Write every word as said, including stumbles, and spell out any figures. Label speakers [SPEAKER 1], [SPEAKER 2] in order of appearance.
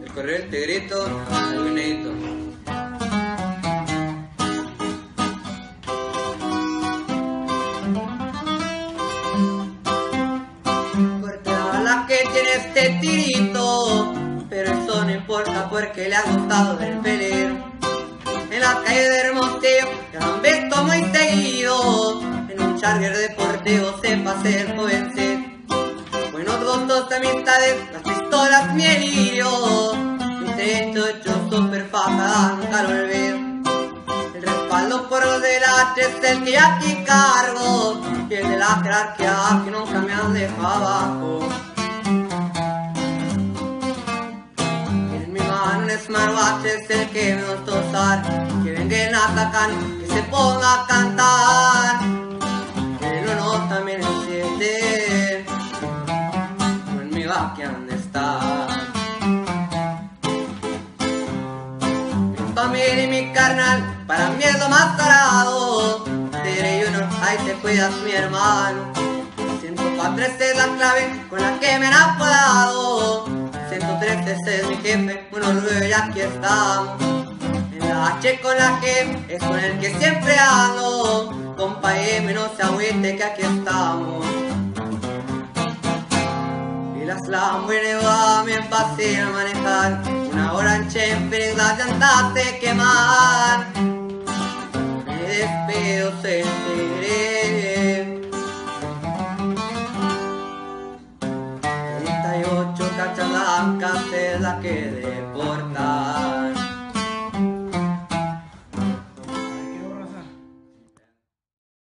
[SPEAKER 1] corrió el tigrito al vinito. Porque la la que tiene este tirito, pero eso no importa porque le ha gustado ver pelear. En la calle de Hermosillo que han visto muy seguido, en un charger deportivo se pasea el jovencito. Buenos gustos, amistades, las pistolas, mi delirio, mi trecho hecho super faja, nunca lo olvido. El respaldo por los de la H es el que ya aquí cargo, y el de la jerarquía que nunca me han dejado abajo. En mi mano un smartwatch es el que me gusta usar, que vengan a atacar, que se ponga a cantar, que el uno también enciende. Que dónde está mi familia y mi carnal, para mí es lo más sagrado. Te diré uno, ahí te cuidas mi hermano. Ciento cuatro es la clave con la que me han apodado. Ciento tres es mi jefe, un orgullo y aquí estamos. En la H con la G es con el que siempre ando. Compa M, no se agüite que aquí estamos. Las Lamborghini va bien fácil a manejar, una Orange Enfield las llantas se queman. Me despido, sentiré treinta y ocho cachas blancas es la que de por